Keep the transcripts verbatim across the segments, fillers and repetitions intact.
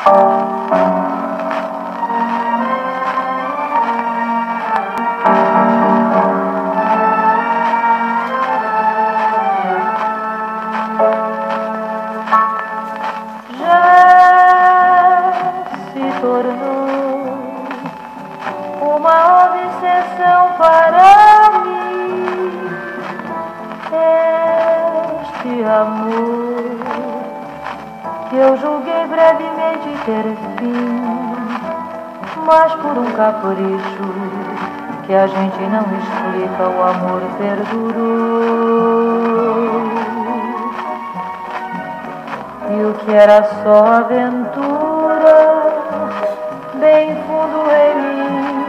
Uma obsessão para mim, este amor que eu julguei brevemente ter fim, mas por um capricho que a gente não explica, o amor perdurou. E o que era só aventura, bem fundo em mim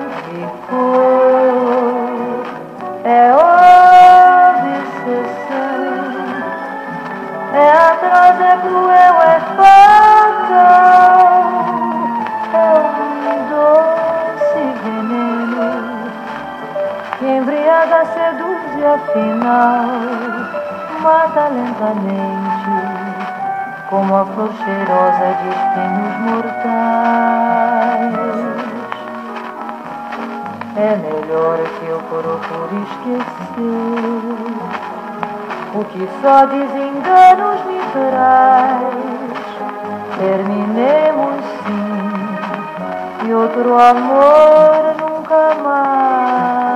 ficou. É obsessão, é atroz, é cruel, é fatal, é um doce veneno que embriaga, seduz e afinal mata lentamente, como a flor cheirosa de espinhos mortais. É melhor que eu procure esquecer o que só desenganos me traz. Terminemos sim, e outro amor nunca mais.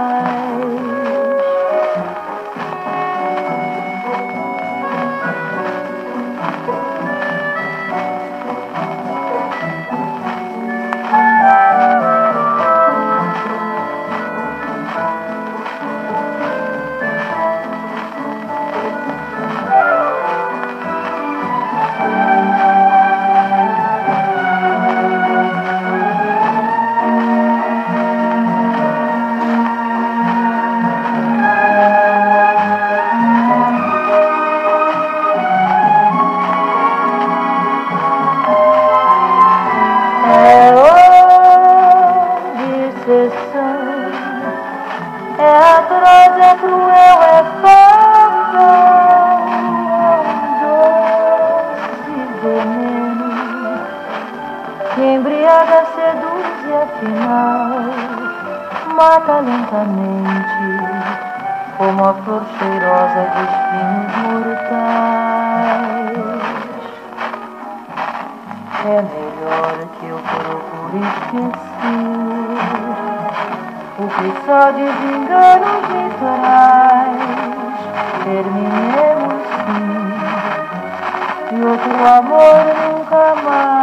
É atroz, é cruel, é fatal, um doce veneno que embriaga, seduz e afinal mata lentamente, como a flor cheirosa de espinhos mortais. É melhor que eu procure esquecer o que só desenganos me traz. Terminemos sim, e outro amor nunca mais.